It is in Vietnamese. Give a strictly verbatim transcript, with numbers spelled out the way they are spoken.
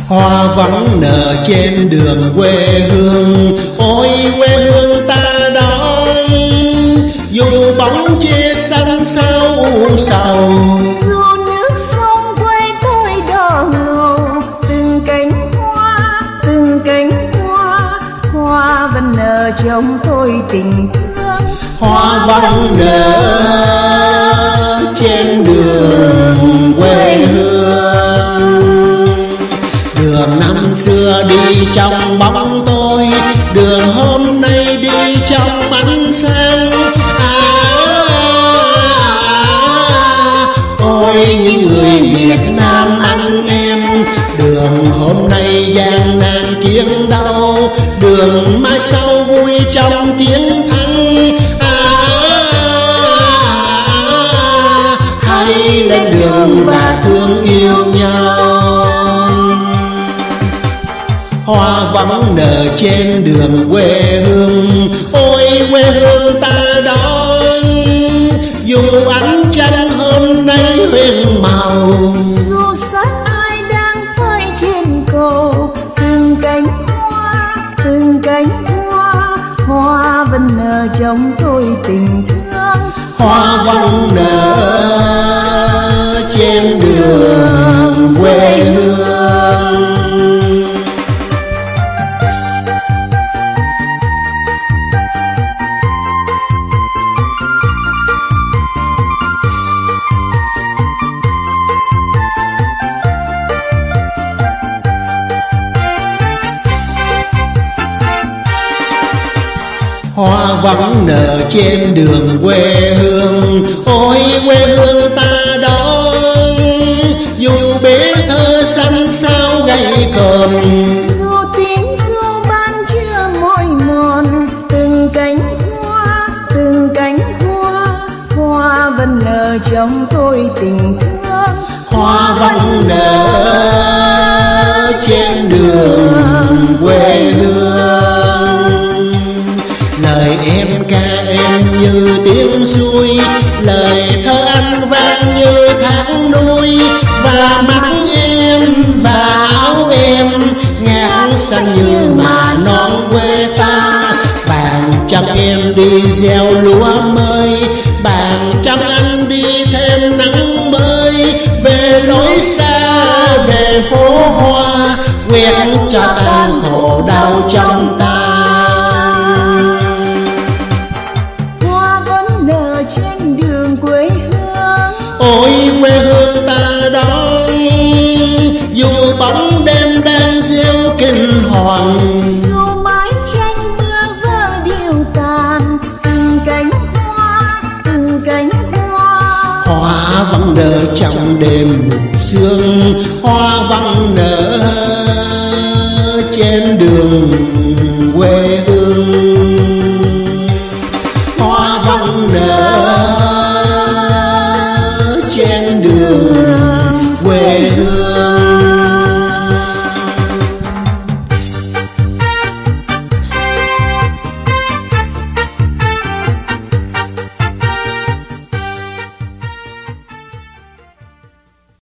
Hoa vẫn nở trên đường quê hương, ôi quê hương ta đó. Dù bóng chia xanh sao u sầu, dù nước sông quê tôi đỏ ngầu. Từng cánh hoa, từng cánh hoa, hoa vẫn nở trong tôi tình thương. Hoa vẫn nở trên đường quê hương. Đường năm xưa đi trong bóng tôi, đường hôm nay đi trong ánh sáng. À, ôi những người Việt Nam anh em, đường hôm nay gian nan chiến đấu, đường mai sau vui trong chiến thắng. À, hãy lên đường và thương yêu nhau. Hoa vẫn nở trên đường quê hương, ôi quê hương ta đó. Dù ánh trăng hôm nay huyền màu, dù sát ai đang phơi trên cầu. Từng cánh hoa, từng cánh hoa, hoa vẫn nở trong tôi tình thương. hoa vẫn nở trên đường quê hương. Hoa vẫn nở trên đường quê hương, ôi quê hương ta đó. Dù bể thơ xanh sao gầy còm, dù tiếng ru ban chưa mỏi mòn. Từng cánh hoa, từng cánh hoa, hoa vẫn nở trong tôi tình thương. hoa vẫn nở trên đường quê hương. Lời em ca em như tiếng suối, lời thơ anh vang như tháng nuôi. Và mắt em và áo em ngát xanh như mà non quê ta. Bàn chân em đi gieo lúa mới, bàn chân anh đi thêm nắng mới. Về lối xa về phố hoa, quét cho tan khổ đau trong ta. Trên đường quê hương, ôi quê hương ta đó. Dù bóng đêm đang gieo kinh hoàng, dù mái tranh mưa vỡ điêu tàn. Từng cánh hoa, từng cánh hoa, hoa vẫn nở trong đêm mù sương. Hoa vẫn nở trên đường